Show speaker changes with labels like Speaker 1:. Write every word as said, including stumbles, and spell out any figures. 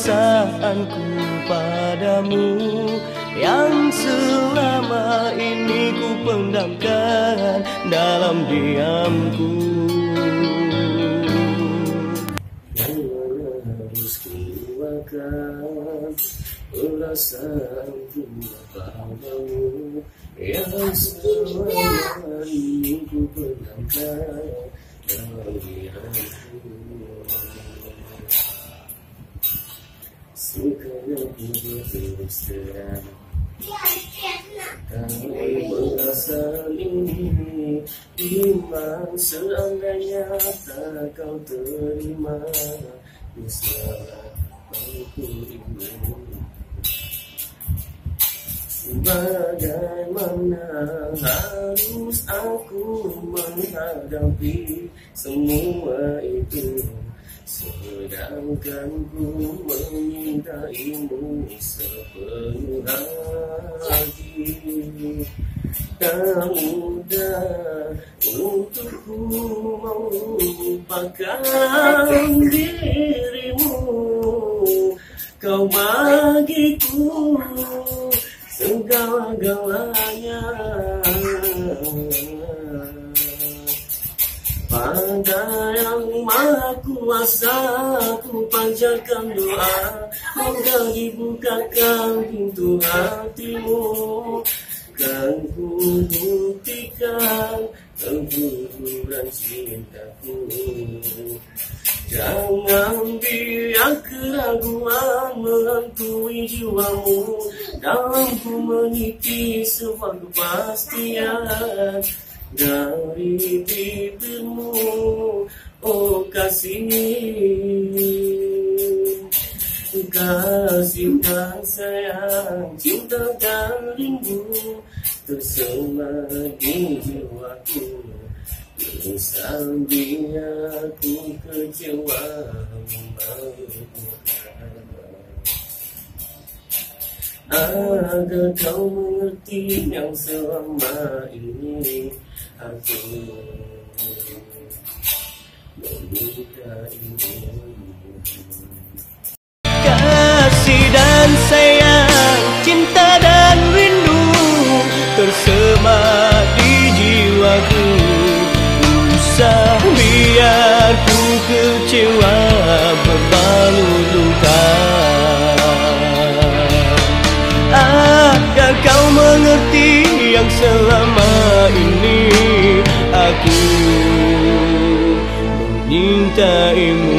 Speaker 1: perasaanku padamu yang selama ini ku pendamkan dalam diamku. Yang harus keluarkan perasaanku padamu yang selama ini ku pendamkan dalam diamku. Sukanya ku berterus terang, kami merasa ini iman. Seandainya tak kau terima, bisalah aku ini. Bagaimana harus aku menghadapi semua itu, sedangkan ku menyintaimu sepenuh hati. Tak mudah untukku melupakan dirimu, kau bagiku segala-galanya. Pada yang maha kuasa ku panjatkan doa, moga dibukakan pintu hatimu, kan ku buktikan keguguran cintaku. Jangan biar keraguan menghantui jiwamu dalam ku meniti sebuah kepastian dari bibirmu, oh kasih. Kasih dan sayang, cinta dan rindu tersemat di jiwaku. Sambil aku kecewa agar kau mengerti yang selama ini aku meminta ini. Kasih dan sayang, cinta dan rindu tersemat di jiwaku. Usah biar ku kecewa berbalut luka, agar kau mengerti yang selama ini aku menyintaimu.